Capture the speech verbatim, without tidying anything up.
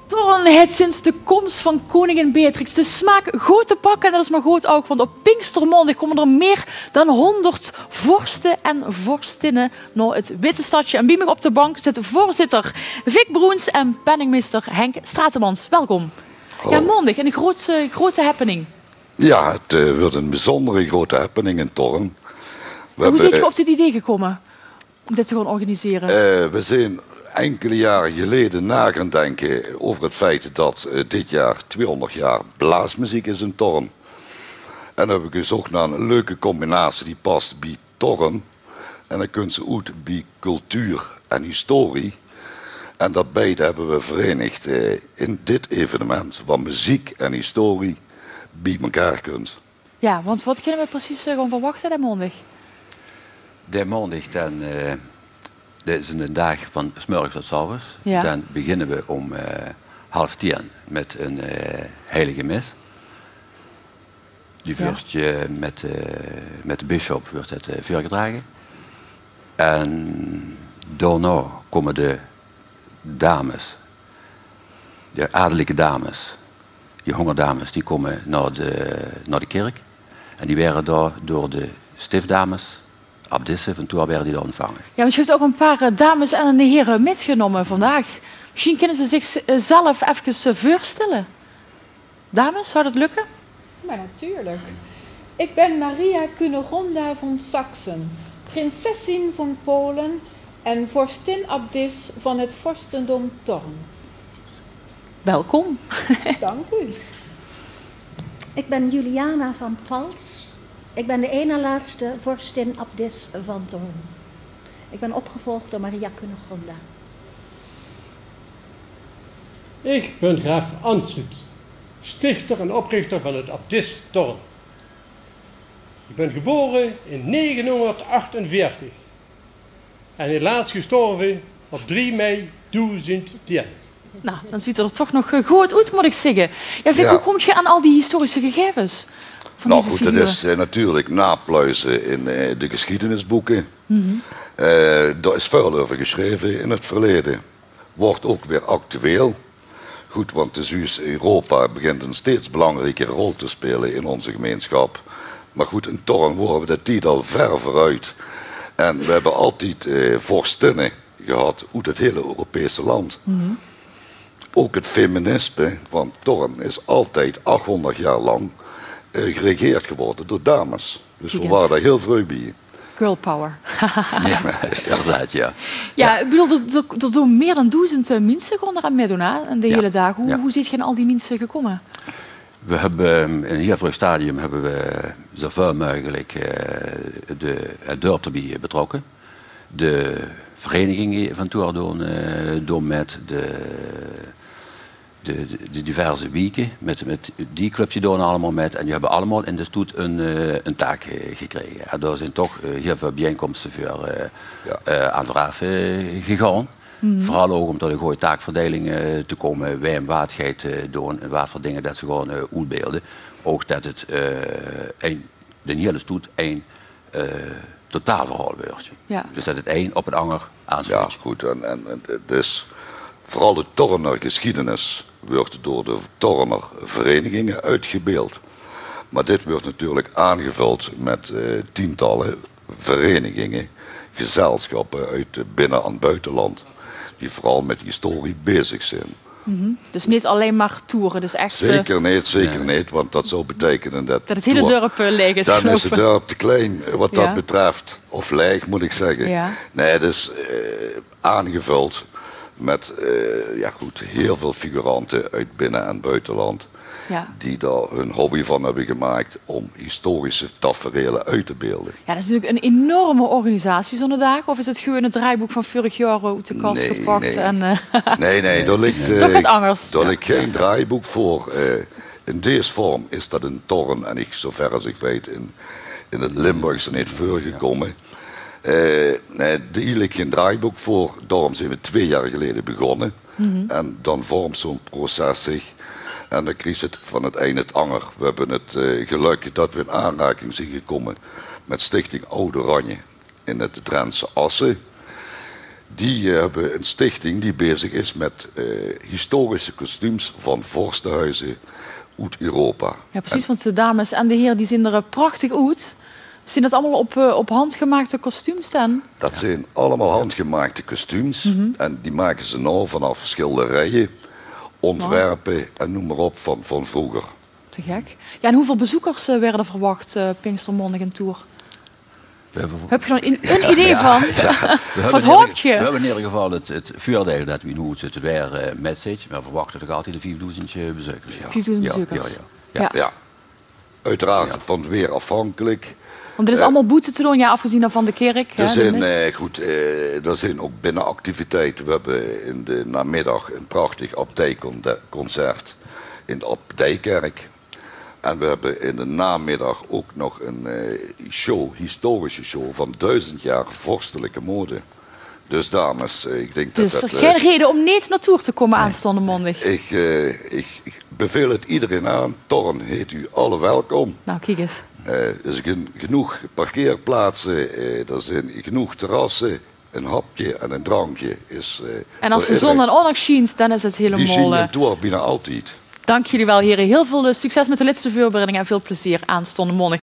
Torren heeft sinds de komst van koningin Beatrix de smaak goed te pakken. En dat is maar goed ook, want op Pinkstermondag komen er meer dan honderd vorsten en vorstinnen naar het Witte Stadje. En bij me op de bank zit voorzitter Vic Broens en penningmeester Henk Stratemans. Welkom. Oh. Ja, mondig, een grote, grote happening. Ja, het uh, wordt een bijzondere grote happening in Torren. We hoe zit je op dit idee gekomen om dit te gaan organiseren? Uh, we zijn enkele jaren geleden na gaan denken over het feit dat uh, dit jaar tweehonderd jaar blaasmuziek is in Torren. En dan hebben we gezocht naar een leuke combinatie die past bij Torren. En dan kunt ze ook bij cultuur en historie. En dat beide hebben we verenigd uh, in dit evenement, waar muziek en historie bij elkaar kunt. Ja, want wat kunnen we precies uh, gaan verwachten dan maandag? De maandag dan, uh, dit is een dag van 's morgens tot 's avonds. Ja. Dan beginnen we om uh, half tien met een uh, heilige mis. Die wordt ja. uh, met, uh, met de bisschop wordt het uh, voorgedragen. En daarna komen de dames, de adellijke dames, die hongerdames, die komen naar de, naar de kerk. En die werden daar door de stiftdames, abdissen, van toen werden die daar ontvangen. Ja, want je hebt ook een paar dames en heren metgenomen vandaag. Misschien kunnen ze zichzelf even voorstellen. Dames, zou dat lukken? Maar natuurlijk. Ik ben Maria Cunegonda van Saksen, prinsessin van Polen en vorstin-abdis van het vorstendom Torren. Welkom. Dank u. Ik ben Juliana van Pfalz. Ik ben de ene laatste vorstin-abdis van Torren. Ik ben opgevolgd door Maria Cunegonda. Ik ben graaf Ansut, stichter en oprichter van het abdis Torren. Ik ben geboren in negenhonderdachtenveertig en helaas gestorven op drie mei tweeduizend. Nou, dan ziet het er toch nog goed uit, moet ik zeggen. Ja, Vic, Ja. hoe kom je aan al die historische gegevens van Nou deze goed, dat figuren? is uh, natuurlijk napluizen in uh, de geschiedenisboeken. Mm-hmm. uh, daar is veel over geschreven in het verleden. Wordt ook weer actueel. Goed, want de Zuid-Europa begint een steeds belangrijkere rol te spelen in onze gemeenschap. Maar goed, in Torren worden we de tijd al ver vooruit. En we hebben altijd uh, vorstinnen gehad uit het hele Europese land. Mm-hmm. Ook het feminisme, want Torren is altijd achthonderd jaar lang uh, geregeerd geworden door dames. Dus we Yes. waren daar heel vroeg bij. Girl power. Ja, inderdaad, ja. Ja, ik bedoel, er, er, er doen meer dan duizend mensen gewoon eraan meedoen hè, aan de Ja. hele dag. Hoe, Ja. hoe zit je aan al die mensen gekomen? We hebben in een heel vroeg stadium hebben we zoveel mogelijk uh, de, het dorp erbij betrokken. De verenigingen van Torren doen, uh, doen met de, de, de diverse wieken, met, met die clubs die doen allemaal met. En die hebben allemaal in de stoet een, uh, een taak uh, gekregen. En daar zijn toch uh, heel veel bijeenkomsten voor uh, Ja. uh, aan de raaf uh, gegaan. Mm-hmm. Vooral ook om tot een goede taakverdeling uh, te komen, wij en waardheid uh, doen en wat voor dingen dat ze gewoon uh, uitbeelden. Ook dat het uh, een, de hele stoet één uh, totaalverhaal wordt. Ja. Dus dat het één op het ander Ja, aansluit. goed. En, en, en dus vooral de Torrener geschiedenis wordt door de Torrener verenigingen uitgebeeld. Maar dit wordt natuurlijk aangevuld met uh, tientallen verenigingen, gezelschappen uit het binnen- en buitenland, die vooral met historie bezig zijn. Mm-hmm. Dus niet alleen maar toeren, dus echt... uh, Zeker niet, zeker niet, want dat zou betekenen dat... dat het hele toer- dorp uh, leeg is, Dan geloof is het ik. dorp te klein wat Ja. dat betreft. Of leeg moet ik zeggen. Ja. Nee, dus uh, aangevuld met uh, ja, goed, heel veel figuranten uit binnen- en buitenland. Ja. Die daar hun hobby van hebben gemaakt om historische taferelen uit te beelden. Ja, dat is natuurlijk een enorme organisatie zo'n dag. Of is het gewoon het draaiboek van vorig jaar uit de kast Nee, gepakt? nee. En, uh, Nee, nee, daar ligt, uh, Toch wat anders. daar ligt geen draaiboek voor. Uh, in deze vorm is dat in Torren en ik, zover als ik weet, in, in het Limburgse niet voorgekomen. Uh, nee, daar ligt geen draaiboek voor. Daarom zijn we twee jaar geleden begonnen. Mm-hmm. En dan vormt zo'n proces zich. En dan kies het van het een het ander. We hebben het uh, geluk dat we in aanraking zijn gekomen met Stichting Oude Oranje in het Drentse Assen. Die uh, hebben een stichting die bezig is met uh, historische kostuums van vorstenhuizen uit Europa. Ja, precies, en, want de dames en de heren die zien er prachtig uit. Zien dat allemaal op, uh, op handgemaakte kostuums dan? Dat zijn allemaal handgemaakte kostuums. Mm-hmm. En die maken ze nou vanaf schilderijen, ontwerpen wow. en noem maar op van, van vroeger. Te gek. Ja, en hoeveel bezoekers uh, werden verwacht, uh, Pinkstermonnigen Tour? Heb je er een, een idee ja, van? Ja. Wat hoop je? We hebben in ieder geval het, het voordeel dat we nu zitten weer uh, met zich. We verwachten toch altijd de vierduizend bezoekers. Ja. vierduizend bezoekers? Ja, ja, ja. ja. ja. Uiteraard ja. van het weer afhankelijk. Want er is uh, allemaal boete te doen, ja, afgezien van de kerk. Er zijn, uh, goed, uh, er zijn ook binnenactiviteiten. We hebben in de namiddag een prachtig abdijconcert in de Abdijkerk. En we hebben in de namiddag ook nog een uh, show, historische show van duizend jaar vorstelijke mode. Dus dames, uh, ik denk dus dat dat... Dus geen uh, reden om niet naartoe te komen nee. aanstaande maandag. Ik, uh, ik, ik beveel het iedereen aan. Torren heet u alle welkom. Nou, kijk eens. Uh, er zijn genoeg parkeerplaatsen, uh, er zijn genoeg terrassen. Een hapje en een drankje is... Uh, en als de zon en ondanks schijnt, dan is het helemaal... Die zien je door bijna altijd. Dank jullie wel, heren. Heel veel succes met de laatste voorbereidingen en veel plezier aanstaande morgen.